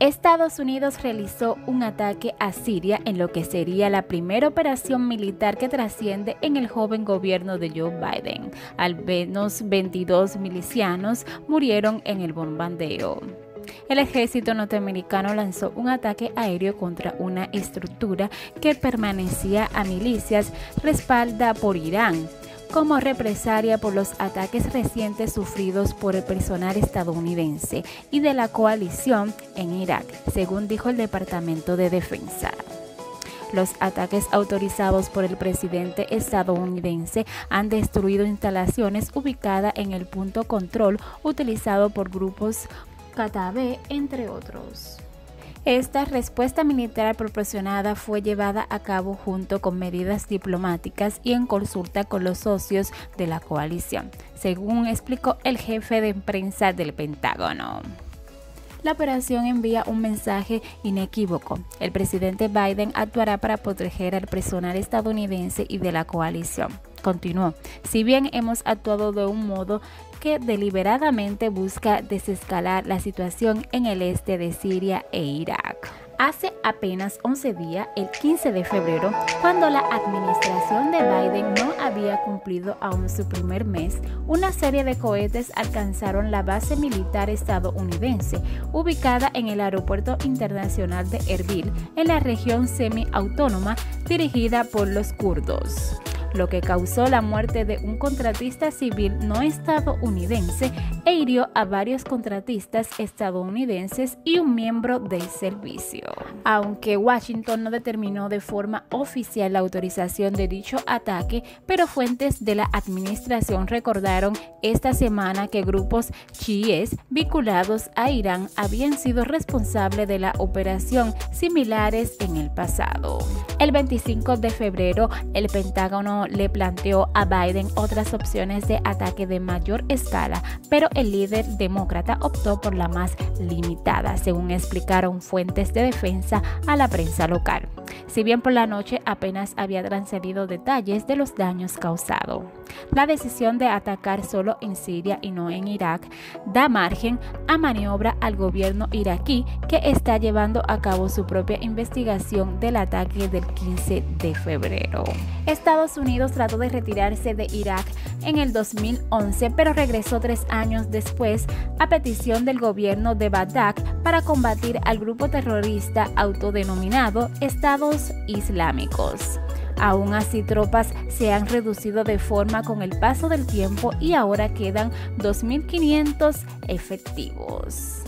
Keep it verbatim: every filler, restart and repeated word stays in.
Estados Unidos realizó un ataque a Siria en lo que sería la primera operación militar que trasciende en el joven gobierno de Joe Biden. Al menos veintidós milicianos murieron en el bombardeo. El ejército norteamericano lanzó un ataque aéreo contra una estructura que permanecía a milicias respaldada por Irán, como represalia por los ataques recientes sufridos por el personal estadounidense y de la coalición en Irak, según dijo el Departamento de Defensa. Los ataques autorizados por el presidente estadounidense han destruido instalaciones ubicadas en el punto control utilizado por grupos Kataib, entre otros. Esta respuesta militar proporcionada fue llevada a cabo junto con medidas diplomáticas y en consulta con los socios de la coalición, según explicó el jefe de prensa del Pentágono. La operación envía un mensaje inequívoco. El presidente Biden actuará para proteger al personal estadounidense y de la coalición. Continuó: si bien hemos actuado de un modo que deliberadamente busca desescalar la situación en el este de Siria e Irak. Hace apenas once días, el quince de febrero, cuando la administración de Biden no había cumplido aún su primer mes, una serie de cohetes alcanzaron la base militar estadounidense, ubicada en el Aeropuerto Internacional de Erbil, en la región semiautónoma dirigida por los kurdos, lo que causó la muerte de un contratista civil no estadounidense e hirió a varios contratistas estadounidenses y un miembro del servicio. Aunque Washington no determinó de forma oficial la autorización de dicho ataque, pero fuentes de la administración recordaron esta semana que grupos chiíes vinculados a Irán habían sido responsables de la operación similares en el pasado. El veinticinco de febrero, el Pentágono le planteó a Biden otras opciones de ataque de mayor escala, pero el líder demócrata optó por la más limitada, según explicaron fuentes de defensa a la prensa local. Si bien por la noche apenas había trascendido detalles de los daños causados. La decisión de atacar solo en Siria y no en Irak da margen a maniobra al gobierno iraquí, que está llevando a cabo su propia investigación del ataque del quince de febrero. Estados Unidos trató de retirarse de Irak en el dos mil once, pero regresó tres años después a petición del gobierno de Bagdad para combatir al grupo terrorista autodenominado Estados Islámicos. Aún así, tropas se han reducido de forma con el paso del tiempo y ahora quedan dos mil quinientos efectivos.